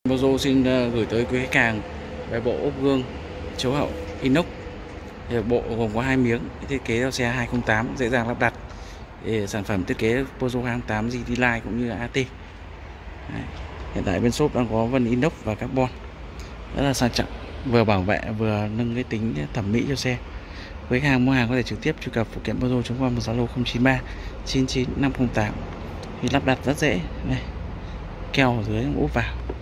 Mozo xin gửi tới quý khách hàng về bộ ốp gương chiếu hậu inox. Thì bộ gồm có 2 miếng, thiết kế theo xe 2008 dễ dàng lắp đặt. Thì sản phẩm thiết kế Peugeot 2008 GT Line cũng như AT. Đấy. Hiện tại bên shop đang có vân inox và carbon rất là sang trọng, vừa bảo vệ vừa nâng cái tính thẩm mỹ cho xe. Với khách hàng mua hàng có thể trực tiếp truy cập phụ kiện Peugeot.com, Zalo 093 99 508. Thì lắp đặt rất dễ. Đây, keo ở dưới úp vào.